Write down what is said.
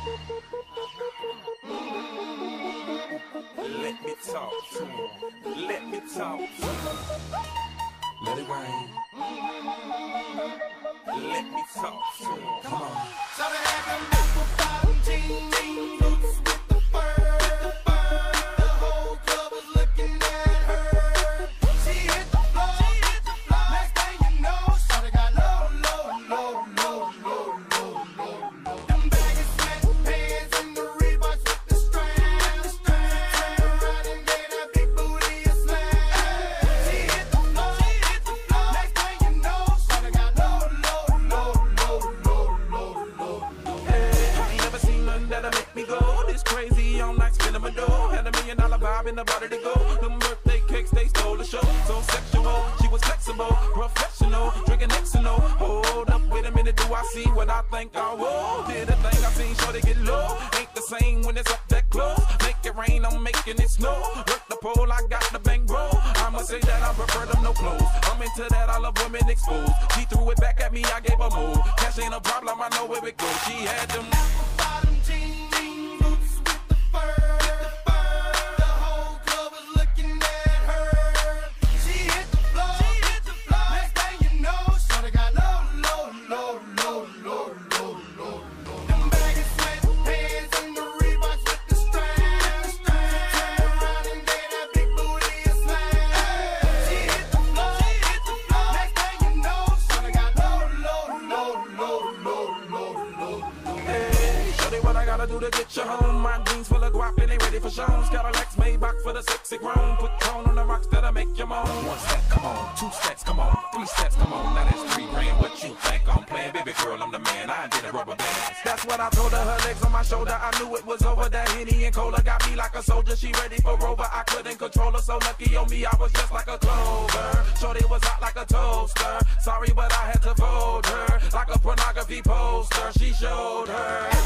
Let me talk to him. Let me talk to him. Let it rain. Let me talk to him. Come on. So they had them apple bottom jeans, boots with the fur. The whole club was looking at her. She hit the floor. Next thing you know, shawty got low. Them baggy sweatpants and the Reeboks with the straps. Turned around and gave that big booty a slap. She hit the floor. Next thing you know, shawty got low. Hey, I ain't never seen nothing that'll make me go this crazy all night spinning my dough. Had $1 million vibe in the body to go. Them birthday cakes, they stole the show. So sexual, she was flexible, professional, drinking Xano. Hold up, wait a minute, do I see what I think I will? Did a thing I seen, sure they get low. Ain't the same when it's up that close. Make it rain, I'm making it snow. Work the pole, I got the bang roll. I'ma say that I prefer them no clothes. I'm into that, I love women exposed. She threw it back at me, I gave her move. Cash ain't a problem, I know where it goes. She had them apple bottom jeans, boots with the fur. The whole club was looking at her. She hit the floor. Next thing you know, shawty got low. Them baggy sweatpants and the Reeboks with the straps. Turned around and gave that big booty a slap. She hit the floor. Next thing you know, shawty got low. Hey, shawty, what I gotta do to get you home? My jeans full of guap and they ready for shows. Got a Lex Maybach for the sexy grown. Put tone on the rocks that'll make you moan. 1 step, come on. 2 steps, come on. 3 steps, come on. Now that's 3 grand. What you think I'm playing? Baby girl, I'm the man. I did a rubber band. That's what I told her. Her legs on my shoulder. I knew it was over. That Henny and Cola got me like a soldier. She ready for Rover. I couldn't control her. So lucky on me, I was just like a clover. Shorty was hot like a toaster. Sorry, but I had to fold her like a pornography poster. She showed her.